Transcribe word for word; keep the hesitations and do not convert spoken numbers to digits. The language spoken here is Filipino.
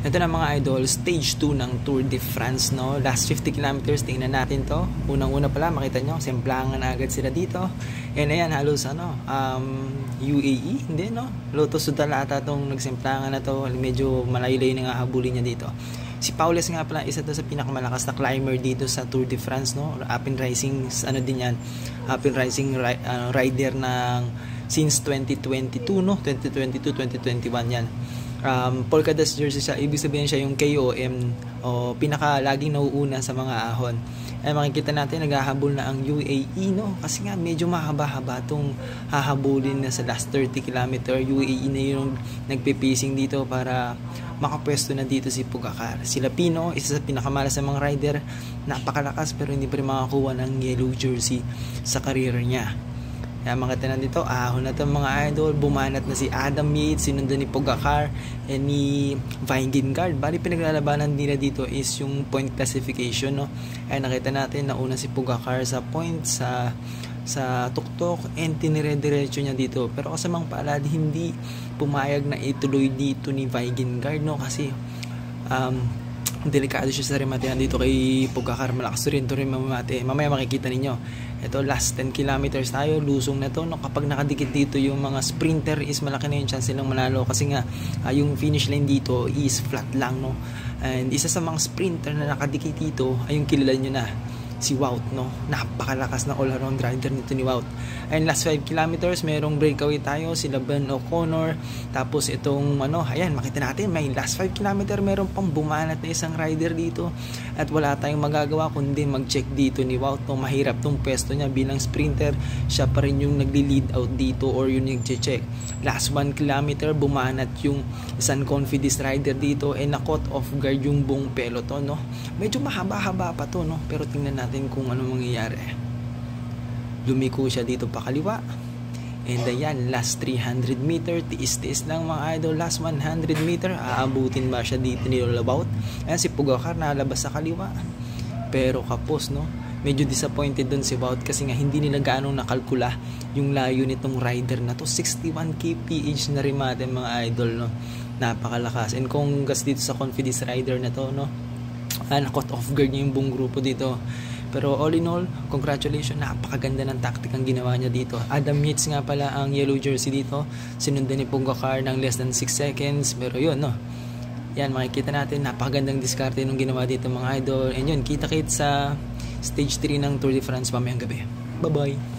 Ito na mga idol, stage two ng Tour de France, no? Last fifty kilometers, tingnan natin to. Unang-una pala, makita nyo, semplangan na agad sila dito. And ayan, halos ano, um, U A E, hindi no? Lotto Sudal ata itong nagsemplangan na to. Medyo malayo-layo na nga habulin niya dito. Si Powless nga pala, isa to sa pinakamalakas na climber dito sa Tour de France, no? Up and rising, ano din yan, up and rising ri uh, rider ng since twenty twenty-two, no? twenty twenty-two, twenty twenty-one yan. Um, polka dot jersey siya, ibig sabihin siya yung K O M o pinaka laging nauuna sa mga ahon. Ay makikita natin naghahabol na ang U A E, no? Kasi nga medyo mahaba-haba itong hahabulin na sa last thirty kilometer. U A E na yung nagpe-pacing dito para makapwesto na dito si Pogacar. Sila Pino, isa sa pinakamalas sa mga rider, napakalakas pero hindi pa rin makakuha ng yellow jersey sa career niya. Kaya mga tanan dito, ahon na itong mga idol, bumanat na si Adam Yates, sinundan ni Pogacar, and ni Vingegaard. Bali pinaglalabanan nila dito is yung point classification, no? Ay nakita natin, nauna si Pogacar sa point, sa sa tuktok, and tinire-diretso niya dito. Pero kasamang palad, hindi pumayag na ituloy dito ni Vingegaard, no? Kasi um, delikado siya sa remate dito kay Pogacar. Malakas rin ito rin mamamate. Mamaya makikita ninyo. Ito, last ten kilometers tayo. Lusong na to, no? Kapag nakadikit dito yung mga sprinter is malaki na yung chance silang manalo. Kasi nga, uh, yung finish line dito is flat lang, no? And isa sa mga sprinter na nakadikit dito ay yung kilala nyo na, si Wout, no? Napakalakas na all-around rider nito ni Wout. And last five kilometers, merong breakaway tayo, sila Ben O'Connor. Tapos itong, ano, ayan, makita natin, may last five kilometer, meron pang bumanat na isang rider dito. At wala tayong magagawa kundi mag-check dito ni Wout, no? Mahirap tong pwesto niya bilang sprinter. Siya pa rin yung nagli-lead out dito or yung nag-check. Last one kilometer, bumanat yung isang confidence rider dito and na-caught off guard yung buong peloton, no? Medyo mahaba-haba pa to, no? Pero tingnan natin kung ano mangyayari. Lumiko siya dito pa kaliwa. And ayan, last three hundred meter, tiis-tiis lang mga idol. Last one hundred meter, aabutin ba siya dito ni Wout? Ayan, si Pogacar nalabas sa kaliwa. Pero kapos, no? Medyo disappointed dun si Wout kasi nga hindi nila gaano nakalkula yung layo nitong rider na to. sixty-one kilometers na remate mga idol, no? Napakalakas. And kung gas dito sa confidence rider na to, no? Ah, na-caught off guard niya yung buong grupo dito. Pero all in all, congratulations, napakaganda ng tactic ang ginawa niya dito. Adam Yates nga pala ang yellow jersey dito. Sinundan ni Pogacar ng less than six seconds. Pero yun, no? Yan, makikita natin, napakagandang diskarte nung ginawa dito mga idol. And yun, kita-kit sa stage three ng Tour de France mamayang gabi. Bye-bye!